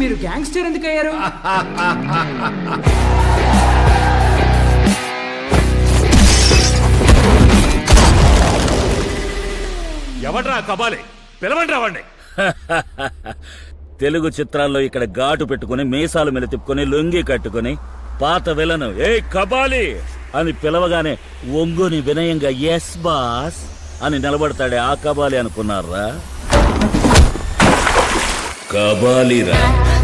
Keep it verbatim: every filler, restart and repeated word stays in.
మీరు గ్యాంగ్స్టర్ ఎందుకు అయ్యారు? ఎవడ్రా కబాలి? పిలవండి రావండి. తెలుగు చిత్రాల్లో ఇక్కడ ఘాటు పెట్టుకుని మీసాలు మెలి తిప్పుకొని లొంగి కట్టుకుని పాత విలను ఏ కబాలి అని పిలవగానే ఒంగుని వినయంగా ఎస్ బాస్ అని నిలబడతాడే ఆ కబాలి అనుకున్నారా? కబాలిరా.